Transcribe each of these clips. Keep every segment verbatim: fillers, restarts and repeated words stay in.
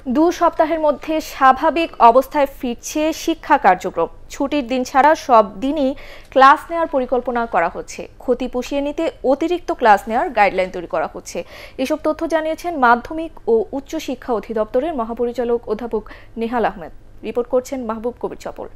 দু সপ্তাহের মধ্যে স্বাভাবিক অবস্থায় ফিরছে শিক্ষা কার্যক্রম। ছুটির দিন ছাড়া সব দিনই ক্লাস নেওয়ার পরিকল্পনা করা হচ্ছে। ক্ষতি পুষিয়ে নিতে অতিরিক্ত ক্লাস নেওয়ার গাইডলাইন তৈরি করা হচ্ছে। এসব তথ্য জানিয়েছেন মাধ্যমিক ও উচ্চ শিক্ষা অধিদপ্তরের মহাপরিচালক অধ্যাপক নেহাল আহমেদ। রিপোর্ট করছেন মাহবুব কবির চপল।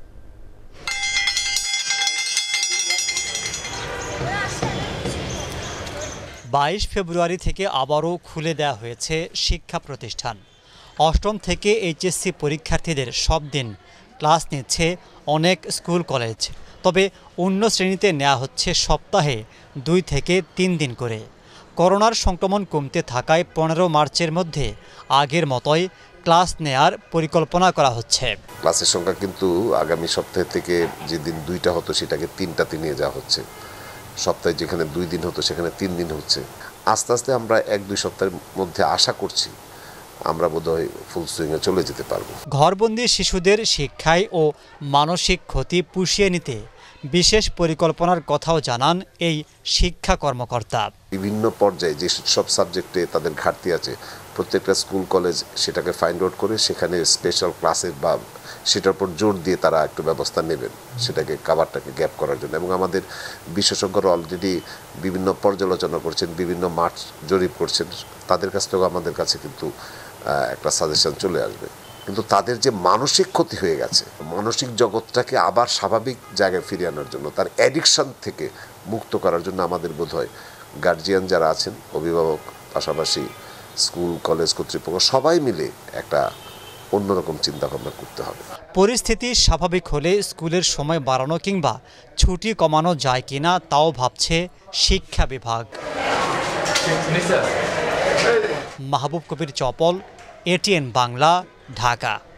বাইশ ফেব্রুয়ারি থেকে আবারও খুলে দেওয়া হয়েছে শিক্ষা প্রতিষ্ঠান। অষ্টম থেকে এইচএসসি পরীক্ষার্থীদের সব দিন ক্লাস নিচ্ছে অনেক স্কুল কলেজ। তবে অন্য শ্রেণীতে নেওয়া হচ্ছে সপ্তাহে দুই থেকে তিন দিন করে। করোনার সংক্রমণ কমতে থাকায় পনেরো মার্চের মধ্যে আগের মতোই ক্লাস নেয়ার পরিকল্পনা করা হচ্ছে। ক্লাসের সংখ্যা কিন্তু আগামী সপ্তাহ থেকে যেদিন দুইটা হতো সেটাকে তিনটাতে নিয়ে যাওয়া হচ্ছে। সপ্তাহে যেখানে দুই দিন হতো সেখানে তিন দিন হচ্ছে। আস্তে আস্তে আমরা এক দুই সপ্তাহের মধ্যে আশা করছি আমরা বোধহয় ফুল সুইংয়ে চলে যেতে পারবো। ঘরবন্দি শিশুদের শিক্ষায় ও মানসিক ক্ষতি পুষিয়ে নিতে বিশেষ পরিকল্পনার কথাও জানান এই শিক্ষা কর্মকর্তা। বিভিন্ন পর্যায়ে যে সব সাবজেক্টে তাদের ঘাটতি আছে প্রত্যেকটা স্কুল কলেজ সেটাকে ফাইন্ড আউট করে সেখানে স্পেশাল ক্লাসের বা সেটার উপর জোর দিয়ে তারা একটু ব্যবস্থা নেবেন সেটাকে কাভারটাকে গ্যাপ করার জন্য। এবং আমাদের বিশেষজ্ঞরা অলরেডি বিভিন্ন পর্যালোচনা করছেন, বিভিন্ন মাঠ জরিপ করছেন। তাদের কাছ থেকেও আমাদের কাছে কিন্তু একটা সাজেশন চলে আসবে। কিন্তু তাদের যে মানসিক ক্ষতি হয়ে গেছে, মানসিক জগৎটাকে আবার স্বাভাবিক জায়গায় ফিরিয়ে আনার জন্য, তার অ্যাডিকশন থেকে মুক্ত করার জন্য আমাদের বোধহয় গার্জিয়ান যারা আছেন, অভিভাবক, পাশাপাশি স্কুল কলেজ কর্তৃপক্ষ সবাই মিলে একটা অন্যরকম চিন্তা ভাবনা করতে হবে। পরিস্থিতি স্বাভাবিক হলে স্কুলের সময় বাড়ানো কিংবা ছুটি কমানো যায় কিনা তাও ভাবছে শিক্ষা বিভাগ। মাহবুব কবির চপল, এটিএন বাংলা, ঢাকা।